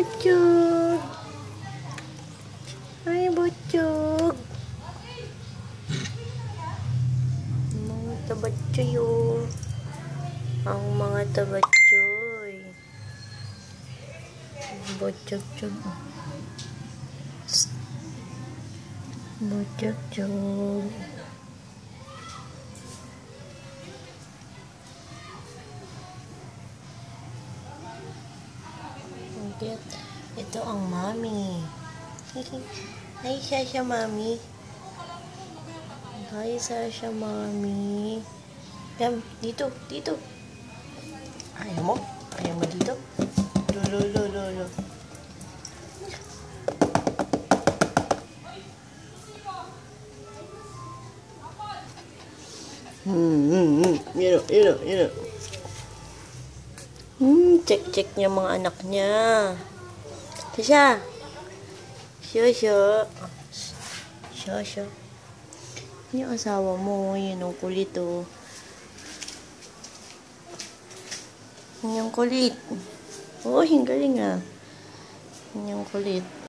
Butchog. Ay, Butchog. Mga tabatsoy, oh. Ang mga tabatsoy. Butchog-chog. Butchog-chog. Ito ang mami. Hi, Sasha, mami. Hi, Sasha, mami. Yan, dito. Ayaw mo? Ayaw mo dito? Lolo. You know. Check niya mga anak niya. Sasha. Shosho. Yung asawa mo, yun ang kulit, oh. Yung kulit. Oh, yung galing, ah. Yung kulit.